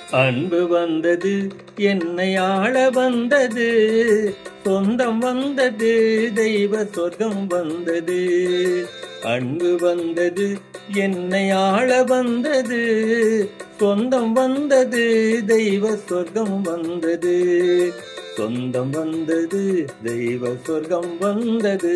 அன்பு வந்தது என்னை ஆள வந்தது, சொந்தம் வந்தது தெய்வ சொர்க்கம் வந்தது. அன்பு வந்தது என்னை ஆள வந்தது, சொந்தம் வந்தது தெய்வ சொர்க்கம் வந்தது. சொந்தம் வந்தது தெய்வ சொர்க்கம் வந்தது.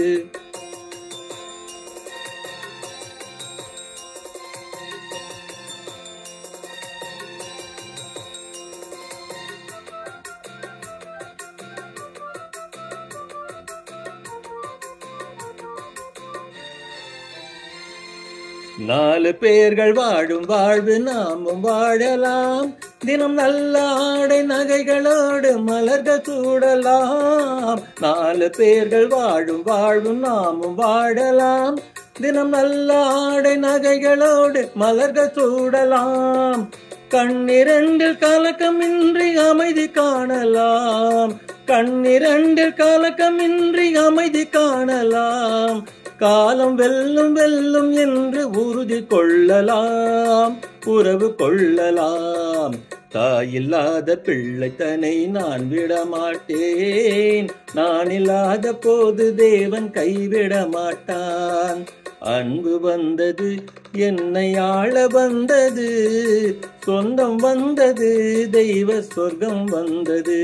நாலு பேர்கள் வாழும் வாழ்வு நாமும் வாழலாம், தினம் நல்ல ஆடை நகைகளோடு மலர்கள் சூடலாம். நாலு பேர்கள் வாழும் வாழ்வு நாமும் வாழலாம், தினம் நல்ல ஆடை நகைகளோடு மலர்கள் சூடலாம். கண்ணிரண்டில் கலக்கமின்றி அமைதி காணலாம், கண்ணிரண்டில் கலக்கமின்றி அமைதி காணலாம். காலம் வெல்லும் வெல்லும் என்று உறுதி கொள்ளலாம், உறவு கொள்ளலாம். தாயில்லாத பிள்ளைத்தனை நான் விடமாட்டேன், நான் இல்லாத போது தேவன் கைவிட மாட்டான். அன்பு வந்தது என்னை ஆள வந்தது, சொந்தம் வந்தது தெய்வ சொர்க்கம் வந்தது.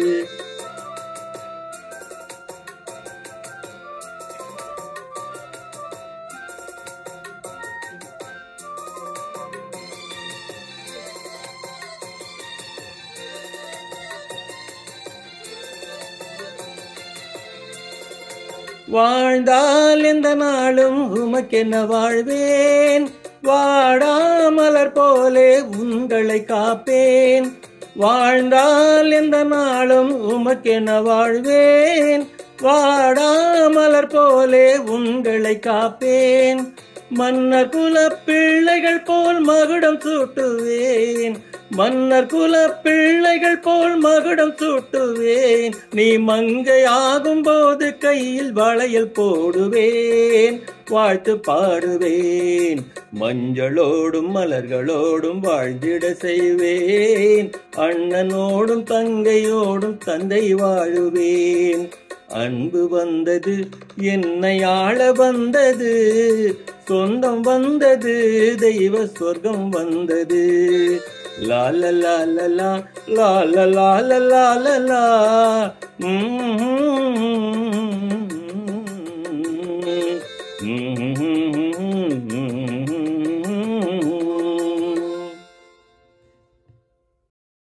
வாழ்ந்தால் எந்த நாளும் உமக்கென்ன வாழ்வேன், வாடாமலர் போலே உங்களை காப்பேன். வாழ்ந்தால் எந்த நாளும் உமக்கென்ன வாழ்வேன், வாடாமலர் போலே உங்களை காப்பேன். மன்னர் குல பிள்ளைகள் போல் மகுடம் சூட்டுவேன், மன்னர் குல பிள்ளைகள் போல் மகுடம் சூட்டுவேன். நீ மங்கை ஆகும் போது கையில் வளையல் போடுவேன், வாழ்த்து பாடுவேன். மஞ்சளோடும் மலர்களோடும் வாழ்ந்திட செய்வேன், அண்ணனோடும் தங்கையோடும் தந்தை வாழுவேன். அன்பு வந்தது என்னை ஆள வந்தது, சொந்தம் வந்தது தெய்வ சொர்க்கம் வந்தது. லால லால லால லால லால லா.